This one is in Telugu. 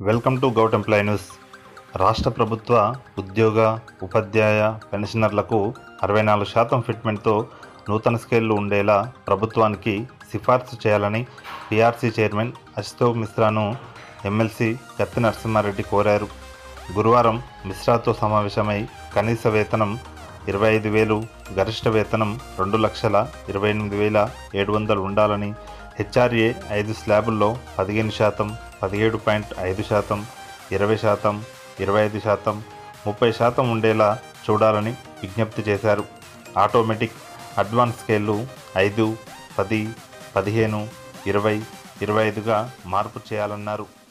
Welcome to govt employ news. రాష్ట్ర ప్రభుత్వ ఉద్యోగ ఉపాధ్యాయ పెన్షనర్లకు 64% ఫిట్మెంట్తో నూతన స్కేళ్లు ఉండేలా ప్రభుత్వానికి సిఫార్సు చేయాలని పీఆర్సీ చైర్మన్ అశుతోష్ మిశ్రాను ఎమ్మెల్సీ కత్తి నరసింహారెడ్డి కోరారు. గురువారం మిశ్రాతో సమావేశమై కనీస వేతనం 25,000, గరిష్ట వేతనం 2,28,700 ఉండాలని, హెచ్ఆర్ఏ 5 స్లాబుల్లో 15%, 17.5%, 20%, 25%, 30% ఉండేలా చూడాలని విజ్ఞప్తి చేశారు. ఆటోమేటిక్ అడ్వాన్స్ స్కేళ్లు 5, 10, 15, 20, 25గా మార్పు చేయాలన్నారు.